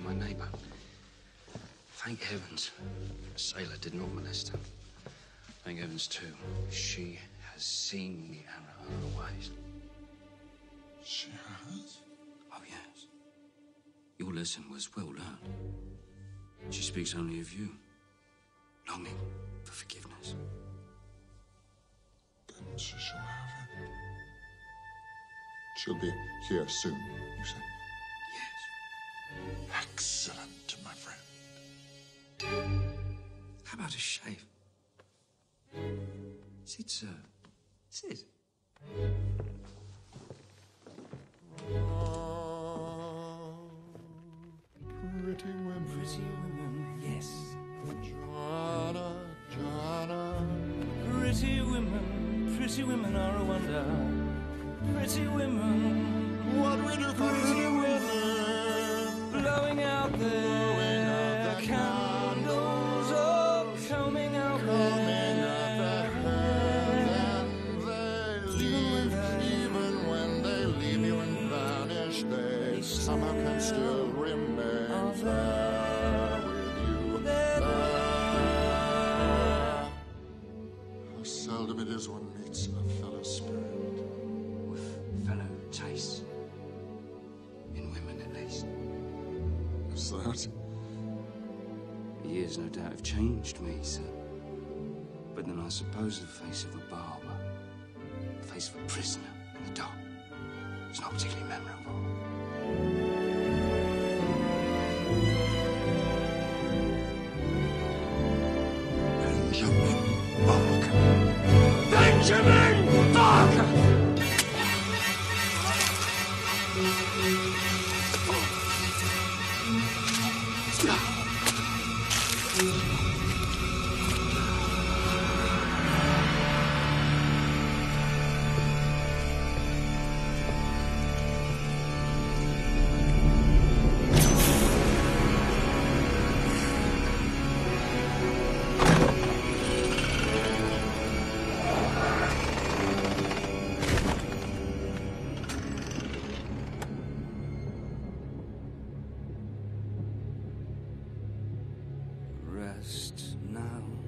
my neighbour. Thank heavens, a sailor did not molest her. Thank heavens, too, she has seen the error of her ways. She has? Oh, yes. Your lesson was well learned. She speaks only of you, longing for forgiveness. Then she shall have it. She'll be here soon, you say? Yes. Excellent, my friend. How about a shave? Sit, sir. Sit. Pretty women. Pretty women, yes. Joanna, Joanna. Pretty women are a wonder. Pretty women, What we do for pretty women. blowing out their candles, oh, combing out Combing out their their hands, and they leave. Even when they leave you and vanish, they somehow can still remain there with you. There. How seldom it is one meets a fellow spirit. With fellow tastes. In women, at least. Is that? The years, no doubt, have changed me, sir. But then I suppose the face of a barber, the face of a prisoner in the dock, is not particularly memorable. Benjamin Barker. Benjamin Barker! Rest now.